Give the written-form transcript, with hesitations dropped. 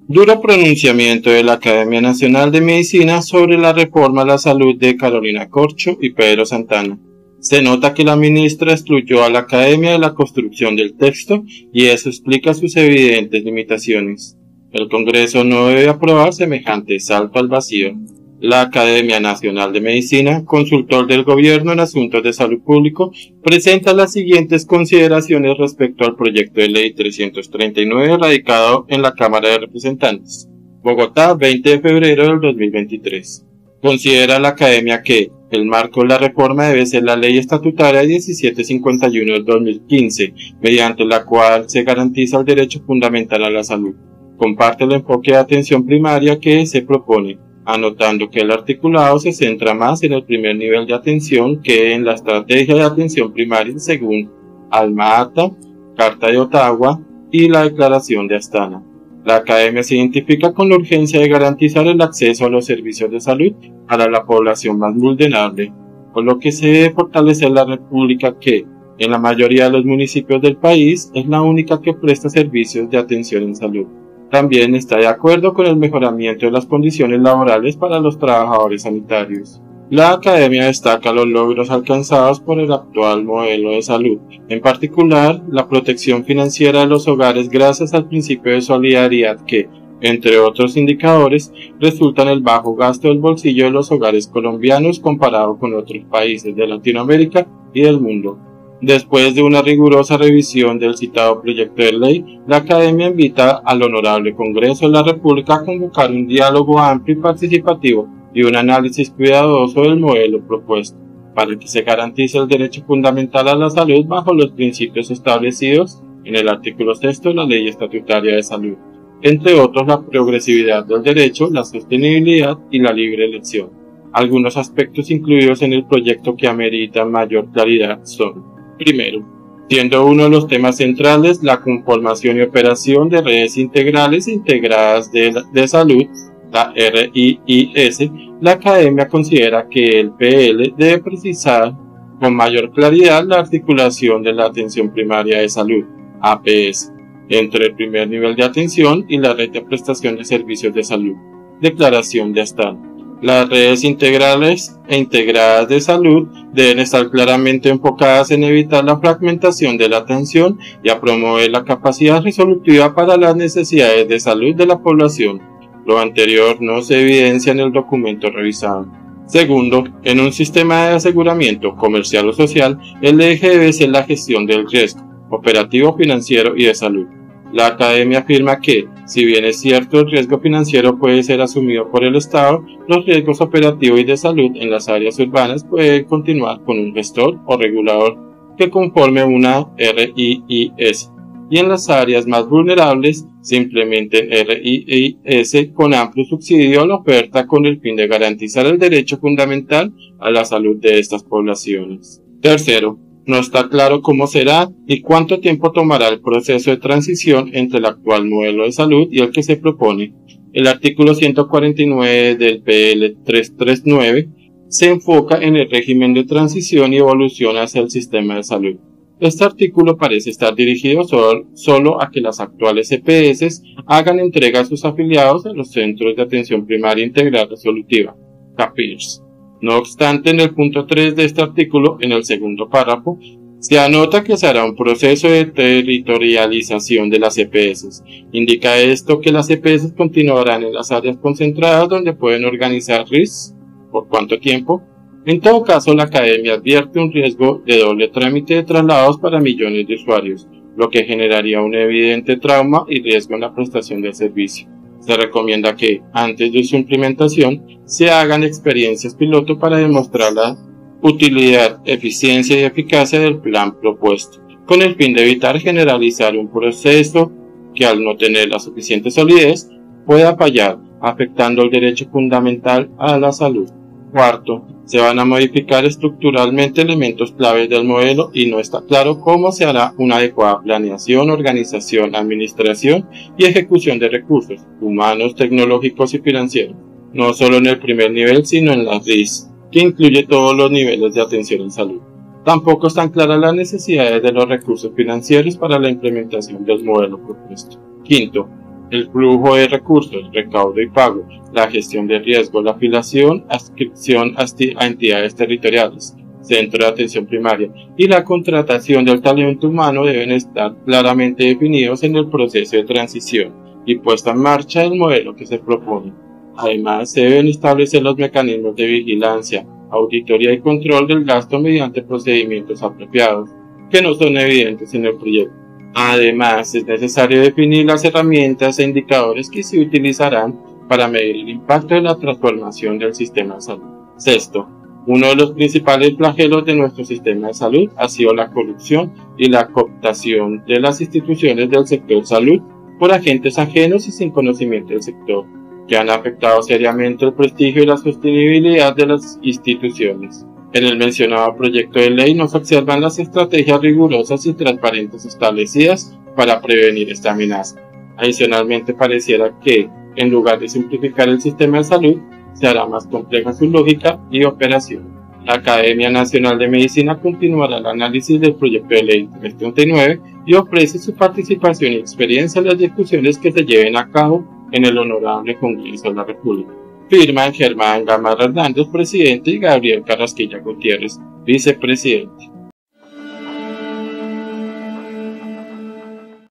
Duro pronunciamiento de la Academia Nacional de Medicina sobre la reforma a la salud de Carolina Corcho y Pedro Santana. Se nota que la ministra excluyó a la Academia de la construcción del texto y eso explica sus evidentes limitaciones. El Congreso no debe aprobar semejante salto al vacío. La Academia Nacional de Medicina, consultor del Gobierno en asuntos de salud público, presenta las siguientes consideraciones respecto al proyecto de ley 339 radicado en la Cámara de Representantes. Bogotá, 20 de febrero del 2023. Considera la Academia que el marco de la reforma debe ser la Ley Estatutaria 1751 del 2015, mediante la cual se garantiza el derecho fundamental a la salud. Comparte el enfoque de atención primaria que se propone, anotando que el articulado se centra más en el primer nivel de atención que en la estrategia de atención primaria según Alma Ata, Carta de Ottawa y la Declaración de Astana. La Academia se identifica con la urgencia de garantizar el acceso a los servicios de salud para la población más vulnerable, con lo que se debe fortalecer la República que, en la mayoría de los municipios del país, es la única que presta servicios de atención en salud. También está de acuerdo con el mejoramiento de las condiciones laborales para los trabajadores sanitarios. La Academia destaca los logros alcanzados por el actual modelo de salud, en particular la protección financiera de los hogares gracias al principio de solidaridad que, entre otros indicadores, resulta en el bajo gasto del bolsillo de los hogares colombianos comparado con otros países de Latinoamérica y del mundo. Después de una rigurosa revisión del citado proyecto de ley, la Academia invita al Honorable Congreso de la República a convocar un diálogo amplio y participativo y un análisis cuidadoso del modelo propuesto, para que se garantice el derecho fundamental a la salud bajo los principios establecidos en el artículo 6 de la Ley Estatutaria de Salud, entre otros la progresividad del derecho, la sostenibilidad y la libre elección. Algunos aspectos incluidos en el proyecto que ameritan mayor claridad son: primero, siendo uno de los temas centrales la conformación y operación de redes integrales integradas de salud, la RIIS, la Academia considera que el PL debe precisar con mayor claridad la articulación de la atención primaria de salud, APS, entre el primer nivel de atención y la red de prestación de servicios de salud. Declaración de Astana. Las redes integrales e integradas de salud deben estar claramente enfocadas en evitar la fragmentación de la atención y a promover la capacidad resolutiva para las necesidades de salud de la población. Lo anterior no se evidencia en el documento revisado. Segundo, en un sistema de aseguramiento comercial o social, el eje debe ser la gestión del riesgo operativo, financiero y de salud. La Academia afirma que, si bien es cierto el riesgo financiero puede ser asumido por el Estado, los riesgos operativos y de salud en las áreas urbanas pueden continuar con un gestor o regulador que conforme una RIIS, y en las áreas más vulnerables se implementen RIIS con amplio subsidio a la oferta con el fin de garantizar el derecho fundamental a la salud de estas poblaciones. Tercero, no está claro cómo será y cuánto tiempo tomará el proceso de transición entre el actual modelo de salud y el que se propone. El artículo 149 del PL 339 se enfoca en el régimen de transición y evolución hacia el sistema de salud. Este artículo parece estar dirigido solo a que las actuales EPS hagan entrega a sus afiliados a los Centros de Atención Primaria Integral Resolutiva, CAPIRS. No obstante, en el punto 3 de este artículo, en el segundo párrafo, se anota que se hará un proceso de territorialización de las EPS. Indica esto que las EPS continuarán en las áreas concentradas donde pueden organizar RIS. ¿Por cuánto tiempo? En todo caso, la Academia advierte un riesgo de doble trámite de traslados para millones de usuarios, lo que generaría un evidente trauma y riesgo en la prestación del servicio. Se recomienda que, antes de su implementación, se hagan experiencias piloto para demostrar la utilidad, eficiencia y eficacia del plan propuesto, con el fin de evitar generalizar un proceso que, al no tener la suficiente solidez, pueda fallar, afectando el derecho fundamental a la salud. Cuarto, se van a modificar estructuralmente elementos claves del modelo y no está claro cómo se hará una adecuada planeación, organización, administración y ejecución de recursos humanos, tecnológicos y financieros, no solo en el primer nivel sino en la RIS, que incluye todos los niveles de atención en salud. Tampoco están claras las necesidades de los recursos financieros para la implementación del modelo propuesto. Quinto, el flujo de recursos, recaudo y pago, la gestión de riesgo, la afiliación, adscripción a entidades territoriales, centro de atención primaria y la contratación del talento humano deben estar claramente definidos en el proceso de transición y puesta en marcha del modelo que se propone. Además, se deben establecer los mecanismos de vigilancia, auditoría y control del gasto mediante procedimientos apropiados, que no son evidentes en el proyecto. Además, es necesario definir las herramientas e indicadores que se utilizarán para medir el impacto de la transformación del sistema de salud. Sexto, uno de los principales flagelos de nuestro sistema de salud ha sido la corrupción y la cooptación de las instituciones del sector salud por agentes ajenos y sin conocimiento del sector, que han afectado seriamente el prestigio y la sostenibilidad de las instituciones. En el mencionado proyecto de ley no se observan las estrategias rigurosas y transparentes establecidas para prevenir esta amenaza. Adicionalmente, pareciera que, en lugar de simplificar el sistema de salud, se hará más compleja su lógica y operación. La Academia Nacional de Medicina continuará el análisis del proyecto de ley 339 y ofrece su participación y experiencia en las discusiones que se lleven a cabo en el Honorable Congreso de la República. Firman Germán Gamarra Hernández, presidente, y Gabriel Carrasquilla Gutiérrez, vicepresidente.